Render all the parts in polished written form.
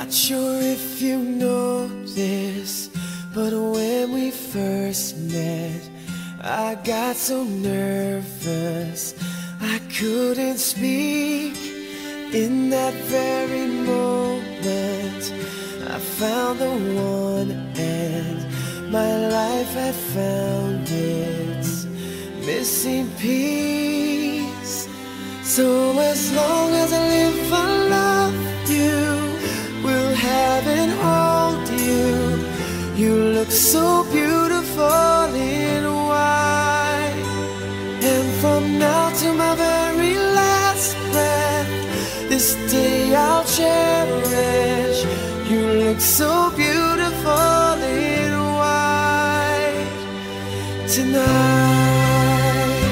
Not sure if you know this, but when we first met, I got so nervous I couldn't speak. In that very moment, I found the one, and my life had found its missing piece. So as long as I live, I love you, will have and hold you. You look so beautiful in white, and from now to my very last breath, this day I'll cherish. You look so beautiful in white tonight.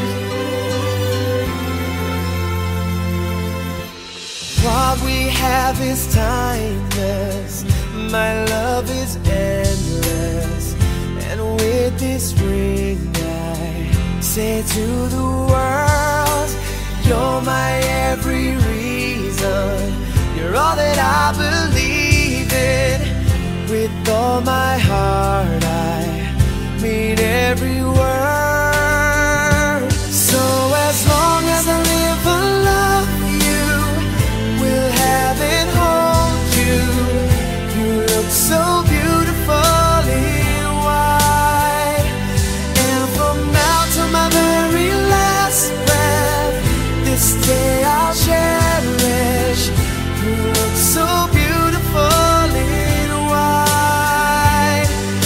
What we have is timeless, my love is endless, and with this ring I say to the world, you're my every reason, you're all that I believe in. With all my heart I mean every word. So as long as I live, I love you, will have and hold you. You look so beautiful in white, and from now to my very last breath, this day I'll cherish. You look so beautiful in white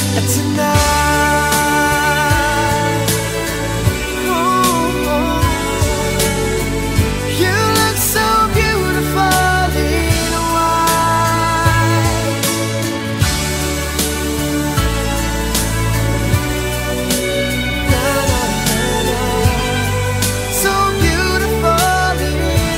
tonight. Oh, you look so beautiful in white. Na, na, na, na. So beautiful in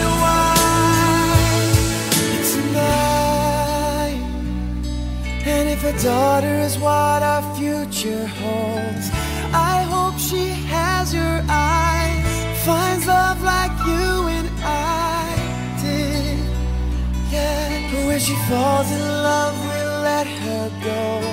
white tonight. And if a daughter is what our future holds, I hope she has your eyes, finds love like you and I did. Yeah, but when she falls in love, we'll let her go.